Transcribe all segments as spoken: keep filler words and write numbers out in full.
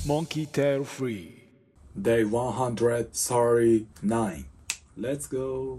Monkey Tail Free. Day one hundred thirty-nine. Let's go.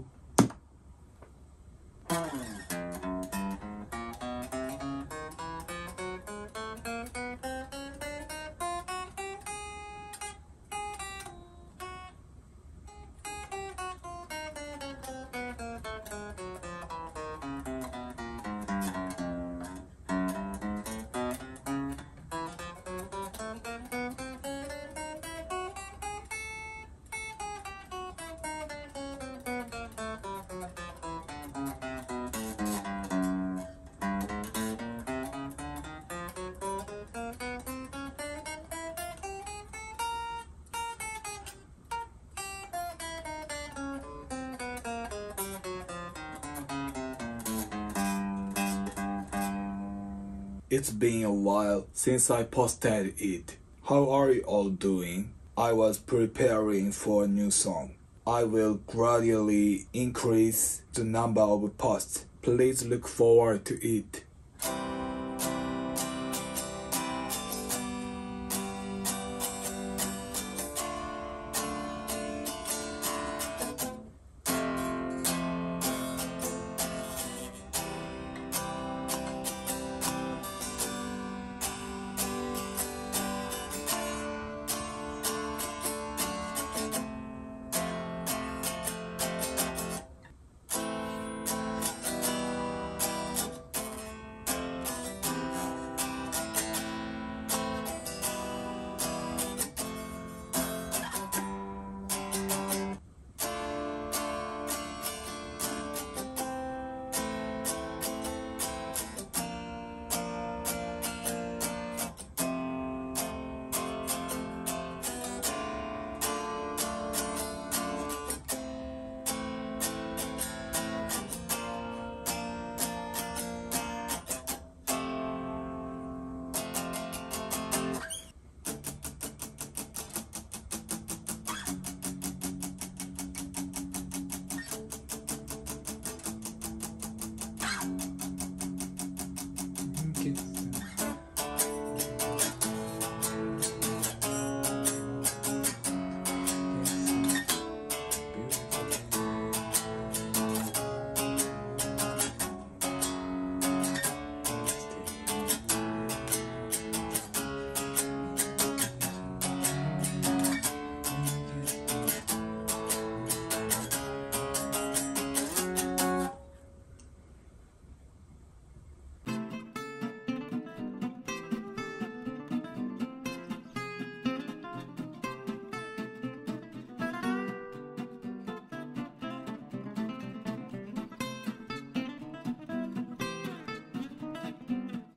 It's been a while since I posted it. How are you all doing? I was preparing for a new song. I will gradually increase the number of posts. Please look forward to it.